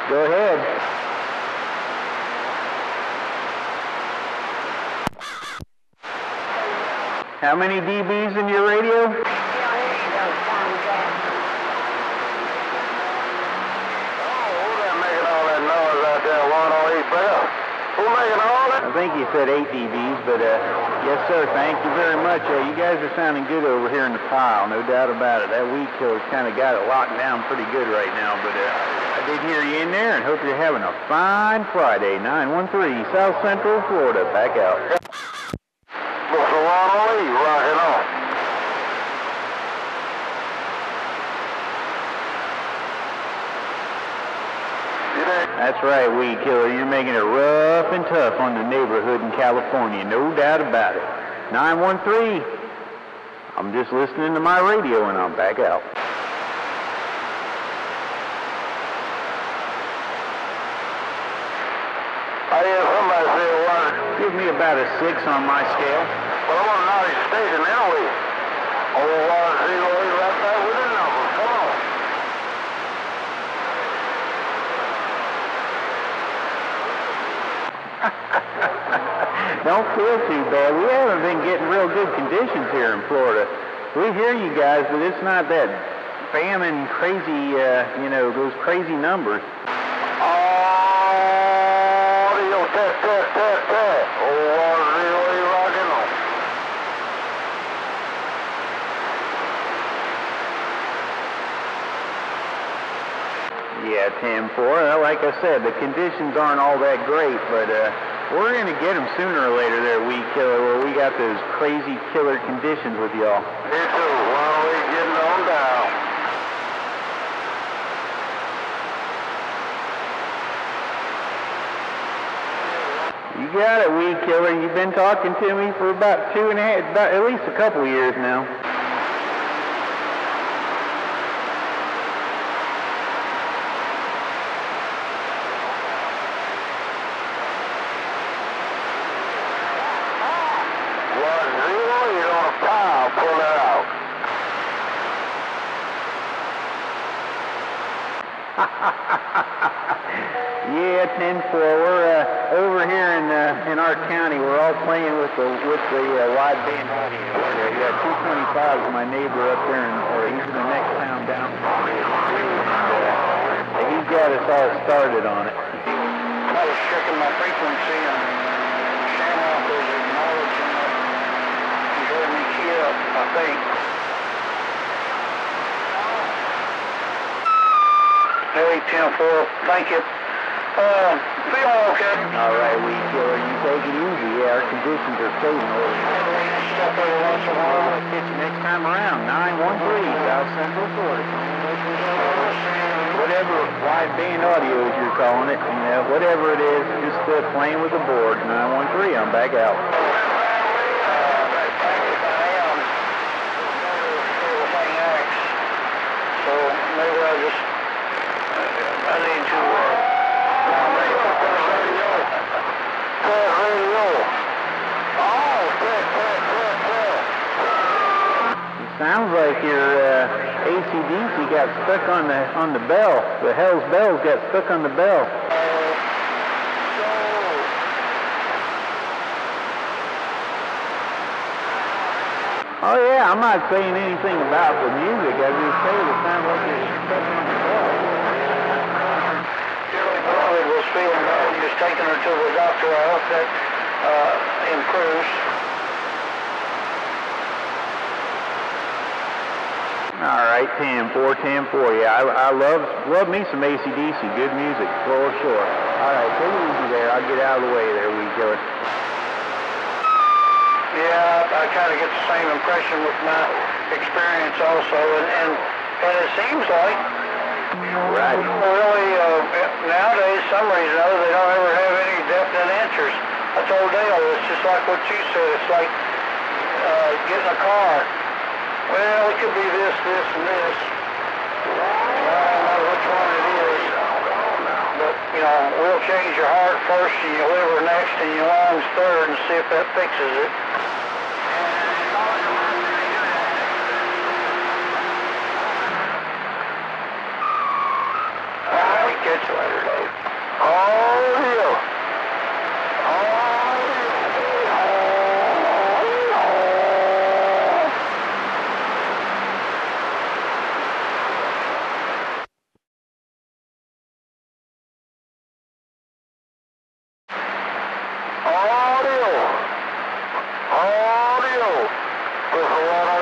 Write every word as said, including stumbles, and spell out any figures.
Go ahead. How many D Bs in your radio? I think you said eight D Bs, but uh, yes, sir. Thank you very much. Uh, you guys are sounding good over here in the pile, no doubt about it. That weed killer's kind of got it locked down pretty good right now, but uh, I did hear you in there, and hope you're having a fine Friday. nine one three, South Central Florida. Back out. Rocking on. That's right, weed killer. You're making it rough and tough on the neighborhood in California, no doubt about it. nine one three, I'm just listening to my radio and I'm back out. I hear somebody say water. Give me about a six on my scale. Well, I'm on an outage station anyway. Oh, water zero eight right there with the number. Come on. Don't feel too bad. We haven't been getting real good conditions here in Florida. We hear you guys, but it's not that famine crazy, uh, you know, those crazy numbers. Oh, yo, test, test, test, test. Oh, water zero eight rocking on. Yeah, ten four. Like I said, the conditions aren't all that great, but uh, we're going to get them sooner or later there, weed killer, where we got those crazy killer conditions with y'all. Me too. Well, we getting on down. You got it, weed killer. You've been talking to me for about two and a half, about at least a couple of years now. Yeah, ten four. We're uh, over here in uh, in our county. We're all playing with the with the uh, wide band audio. We got two twenty-fives. My neighbor up there, and uh, he's in the next town down. And, uh, he's got us all started on it. I was checking my frequency, and Shamrock was acknowledging that he heard me key up, I think. Hey, ten four. Thank you. Uh, feeling okay. All right, weed killer, you take it easy. Yeah, our conditions are fading over here. Step every once in a while. I'll catch you next time around. nine one three, South Central Florida. Whatever wide band audio as you're calling it, you know, whatever it is, just uh, playing with the board. nine one three, I'm back out. So maybe I just, I need to, uh, Sounds like your uh, A C D C got stuck on the on the bell. The Hell's Bells got stuck on the bell. Oh yeah, I'm not saying anything about the music. I just say it sounds like you're stuck on the bell. Well, it was feeling bad. Just taking her to the doctor. I hope that uh, improves. All right, ten four, ten four. Yeah, I, I love love me some A C D C. Good music, for sure. All right, take it easy there. I'll get out of the way there, weed killer. Yeah, I kind of get the same impression with my experience also, and and, and it seems like right. really uh, nowadays, some reason or other, they don't ever have any definite answers. I told Dale, it's just like what you said. It's like uh, getting a car. Well, it could be this, this, and this. I don't know which one it is. But, you know, we'll change your heart first and your liver next and your lungs third and see if that fixes it. All right, Catch you later, Dave. Audio. Audio. Audio. Audio.